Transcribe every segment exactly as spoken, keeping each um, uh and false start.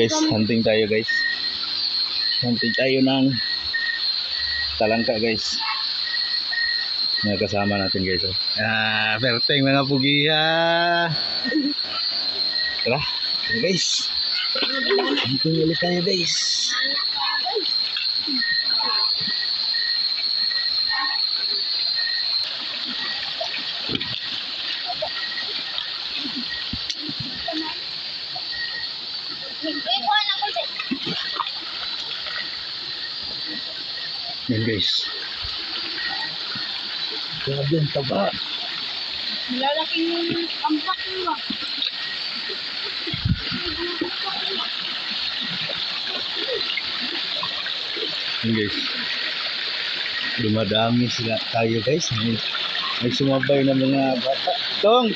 guys, hunting tayo guys. Hunting tayo ng talangka guys. Mga kasama natin guys. Oh. Ah, perteng mga pugiha. Tara, tara guys. Hunting ulit tayo guys. Yan guys. Grabe ang taba. Malalaking yung ampak mo. Yan guys. Dumadami sila tayo guys. May, may sumabay na mga bata. Tong!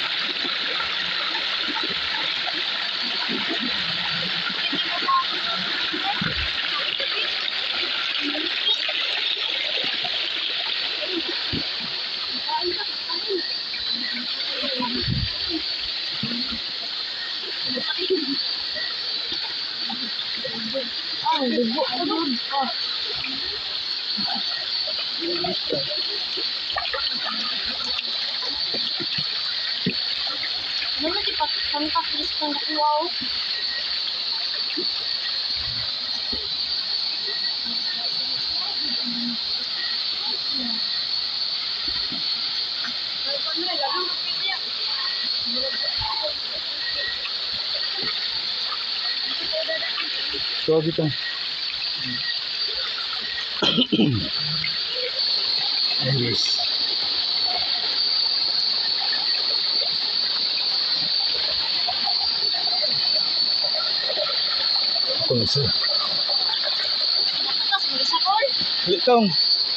Ah, dugo ko doon. Ah. Ano di pa tangkap listang wow. So gitu. Yes. Kung isa. Tapos mo sa call. Litong.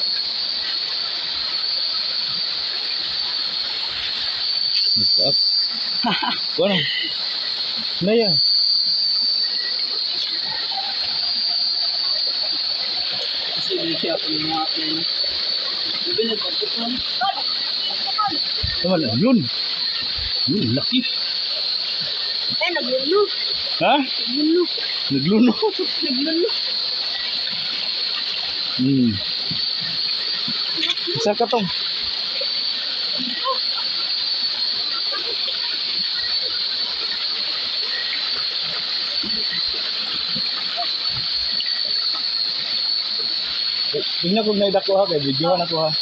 Up. Bueno. Naya. Hindi siya ako ng mga akin. Hindi nagpapukon. Naman, yun. Yun, laki. Eh, naglulo. Ha? Naglulo. Nagluno. Naglulo. Hmm. Isa ka tong. Tingnan kung naidako ha, kaya videohan ako ha.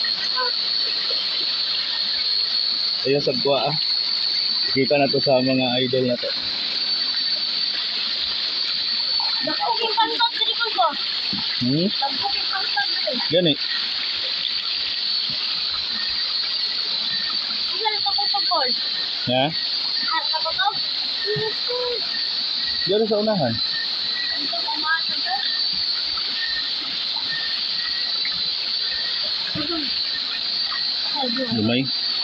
Ayun sa kuha ah. Kita na to sa mga idol na to. Dagkog yung pantag diri ko ba? Hmm? Dagkog yung pantag diri. Gani. Ilan ka ko pagkol? Ha? Har ka ba to? Diyan sa unahan. Ito ko maasa to. Lumay.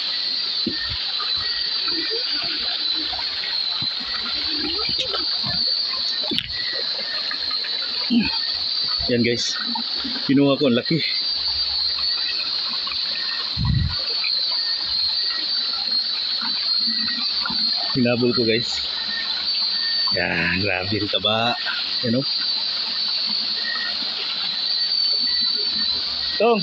Yan guys. Kinuha ko ang laki. Hinabol ko guys. Yan, grabe rin taba. Yan o. Tong.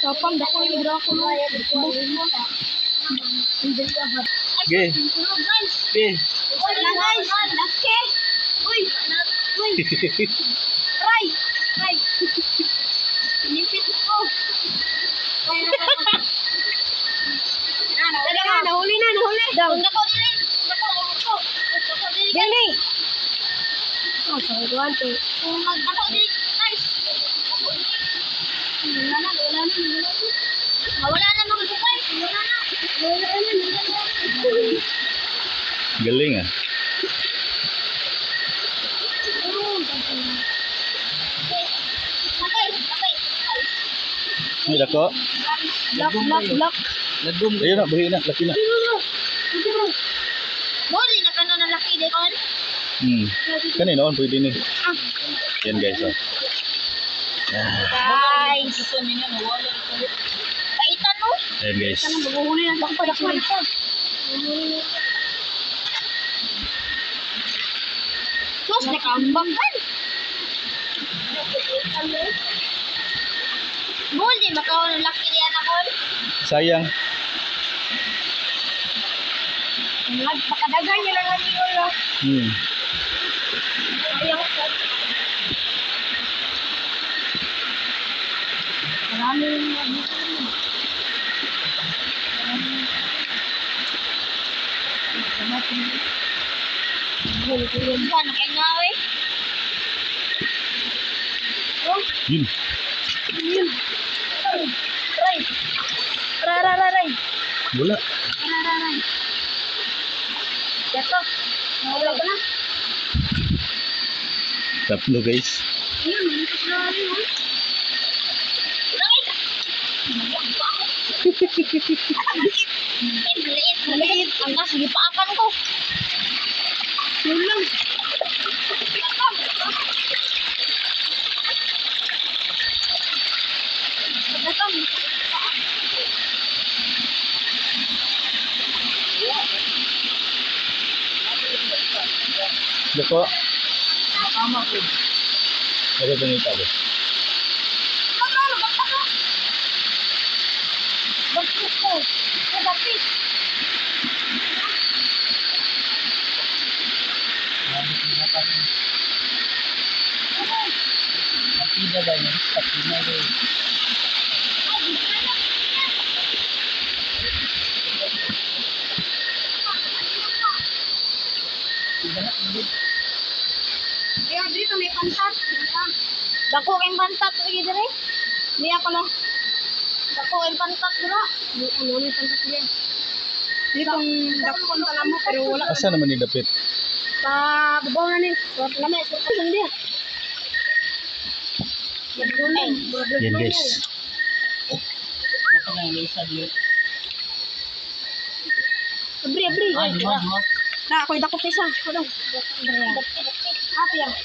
Kapang dako ni Dracula. Ge. Ge. Wala guys. Laki. Uy. Uy. Ray. Ray. Nipit ko. Tara nga, nahuli na, nahuli. Kung dako dili. Dako, dako. Dako dili. Dili. Oh, sorry, one, two. Kung magdako dili, guys. Dako dili. Wala na, wala na, wala na. Wala na mga guys. Wala na. Wala na, wala na. Galing ah. Ay, dako. Lock, lock, lock. Nagdum. Ayun na, buhi na, laki na. Muli na kano na laki di kon. Hmm. Kanina on pwede ni. Yan guys oh. Guys, Gusto niya nawala ito. paitan mo. Yan guys. Kanang maguhuli na dako dako ito. Mas nakambang kan. Muli makaw na laki diyan ako. Sayang. Nagpakadagan niya lang ang ulo. Hmm. Ayaw ko. Maraming nagbubuhay. Maraming ba, nakingawi? Oh, Yun. yun. Ray. Rararay. Wala. Rararay. Yato. Nawala ko na. Tatlo guys. Ayun, manikas na rin, oh. Ray! Maliit, maliit. Ang gas, sige paakan ko. Yun lang. Pagkakam. Dako. Tama ko. Ako pangita ko. Ano, basta ko. Bakit ko? Eh, bakit? Partida daw niya. Partida daw. Kaya dito may pantat. Dako kayong pantat lagi dire. Di ako lang. Dako kayong pantat dira. Di ano may pantat dire. Dito ang dako ang tala mo pero wala. Asa naman ni dapit? Sa babaw na ni. Wala lamay sa kasan dia. Yan guys. Ako na yung isa dito. Abri abri. Ah, di ba? Di ba? Na ako dako pisa. Ano? Apa ya?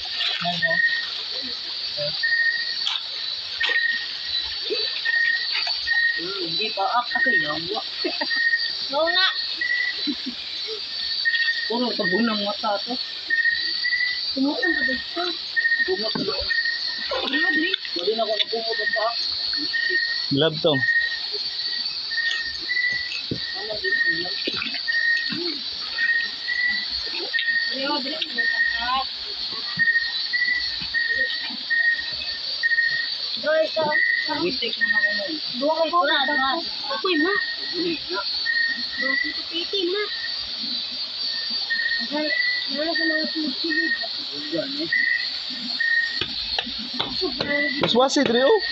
Hindi pa up ako yawa. Oo nga. Puro tabunang mata to. Tumutan pa dito. Bumot na. Ano abri? Wala na ako napumot ang pa. Love tong. Ano din ang lang. Ayo abri. Pantat. Doy ka. Witik mo na ako nun. Dua ka ko na. Ako na. Bulik na. Dua piti na. Ay, wala sa mga pili. Bugan eh. Mas wasi dre oh.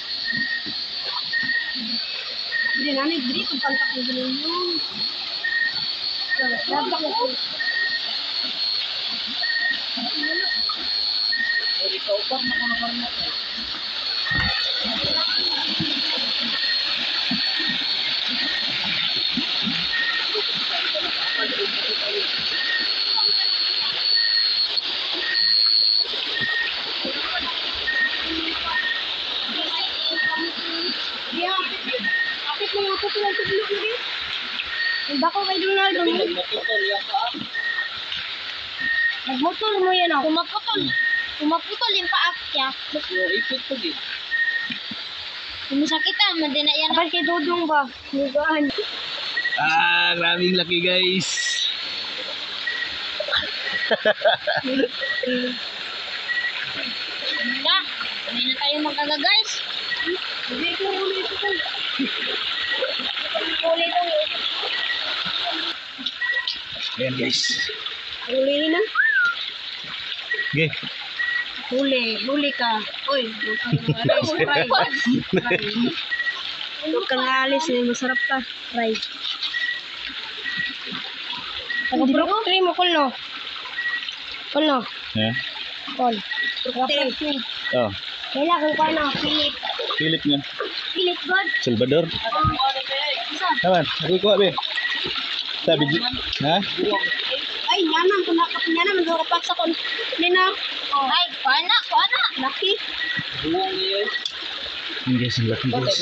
Hindi namin, hindi kung pantak na gano'n yun. Dapat ko. Pwede ka upak na ko na karmat eh. Kapit mo nga po sila sa bulok mo rin. Ang bako kay Donald. Pwede nagmatutol yung paa. Nagmotor mo yan ako. Kumaputol. Kumaputol yung paak niya. Mas mo ipit ko din. Masakitan, madina yan. Abal kay Dudong ba? Lugaan. Ah, maraming laki guys. Na, hindi na tayo magkaga guys. Hindi ko ulit ito. Ulit ito. Ayan guys. Huli na. Okay. Huli, huli ka. Uy, huwag kang alis eh, masarap ka. Fry. Taga-brook three mo, kul no? Kul no? Eh? Kul. Brook three. Oh, Kailan kung kung ano, Philip. Philip niya. Philip God. Salvador. Isa. Naman, ako ko abi. Sabi di. Ha? Ay, nyaman, kung nakap niya naman, doon sa kon. Nina. Ay, kuana, kuana. Laki. Buwang niya. Ang guys, ang laki guys.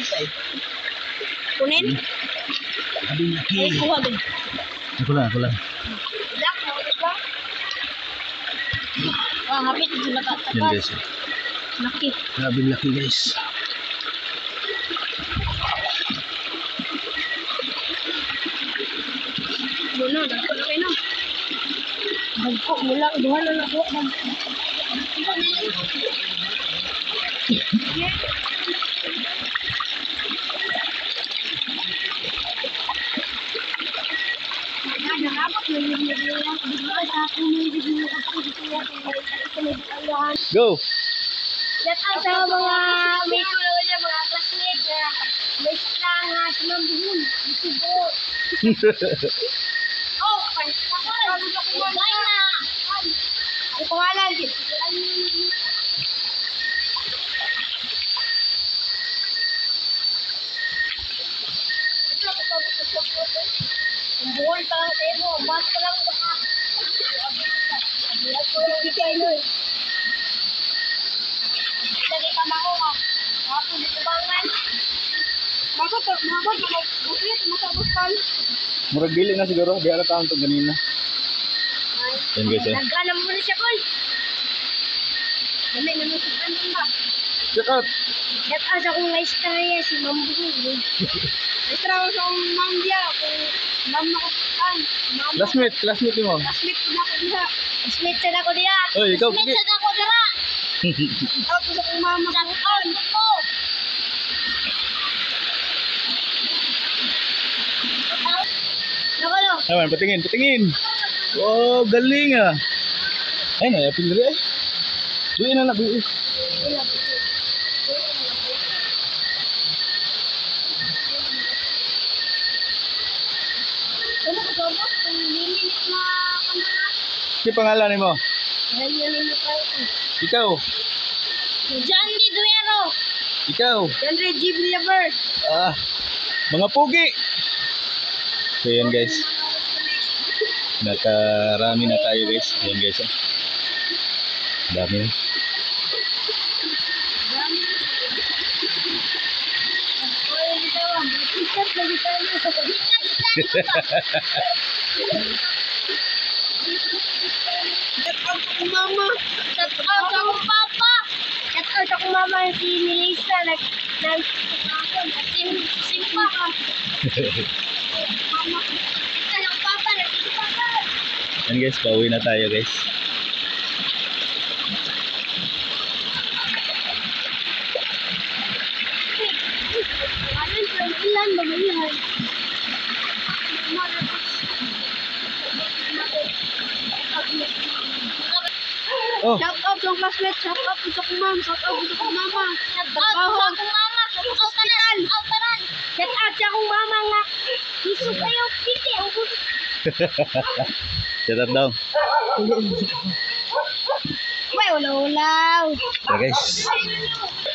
Kunin. Abing laki. Ay, kuha din. Ako lang, ako lang. Black, nakapit lang. Wah, hapit, ito na Yan guys. Laki. Abing laki guys. Muna, dako na kayo. Dagko, mula, duha na nako. Go! Shout out sa mga may tulong niya, mga classmates na may stranga sa mambuhon. Ito po. Oh, pansakan. Bye na. Ang pangalan. Ang buwan pa lang sa'yo mo. Mas pa lang baka. Ang buwan pa lang. Lagi ka mako ka. Ako dito bangan. Magot, magot, magot, magot, magot. Murag dili na siguro. Biara taon to ganina. Yan guys eh. Nagkana mo na siya, Kol. Dami na mo sa kanin ba? Check out! Shout out sa akong na-istorya si Mambuhon. Na-istorya ko sa akong mambya. Kung mam na ko saan. Classmate, classmate mo. Classmate ko na ako diha. Classmate sa ako diha. Oy, ikaw, Classmate Pigi. sa ako diha. Shout out sa akong mama. Shout out ko. Nakalo. Naman, patingin, patingin. Wow, galing ah. Ay, nayapin rin eh. Buin na na, buin. Ano ko ba? Kung nililit na kamera. Si pangalan mo? Dahil nililit tayo. Ikaw. John D. Duero. Ikaw. John Ray G. Villaver. Ah, mga pugi. So yan guys. Nakarami na tayo guys. Yan guys. Ah. Dami na. Mama, shout out sa akong papa. Shout out sa akong mama si Melissa. Nag nag sim simpa ka. Mama, sa akong papa nagsimpa ka. Yan guys, pauwi na tayo guys. Alam ko ilan ba yan? Oh, Shout out sa classmate, shout out sa akong mom, shout out sa akong mama. Shout out sa akong mama, shout out tanan, shout out tanan. Shout out sa akong mama nga. Gusto kayo piti ang gusto. shout out daw. May ulaw-ulaw. So guys.